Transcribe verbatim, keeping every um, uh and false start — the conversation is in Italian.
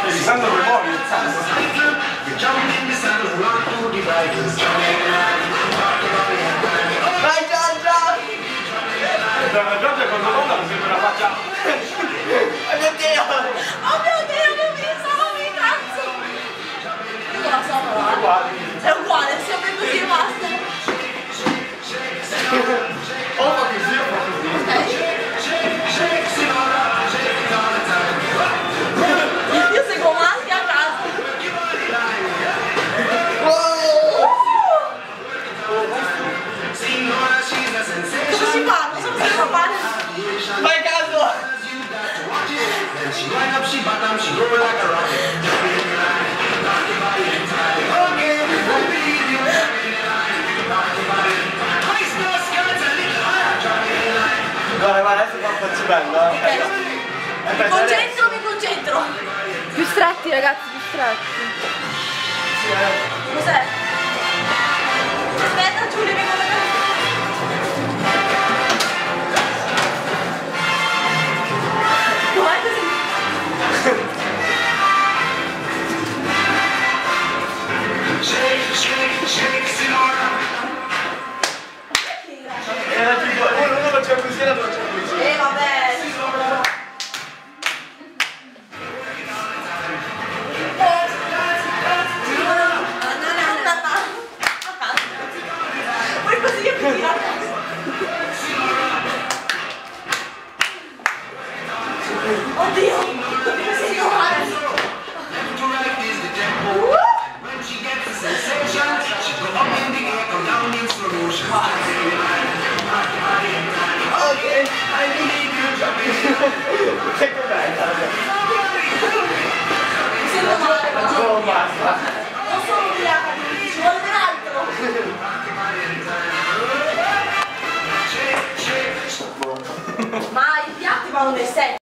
Devi sanno che muovi. Vai Giorgia! Giorgia quando vola mi sembra una faccia. Oh mio Dio! Oh mio Dio, che mi sono mi cazzo! Io la so, È uguale. è uguale, è sempre così e basta. O fa così o fa così. Io seguo maschi a casa. Cosa si fa? Non so cosa si fa fare. Vai caso! Guarda, guarda, adesso fa un po' più bello, eh. Mi concentro, mi concentro. Più stretti ragazzi, più stretti. Cos'è?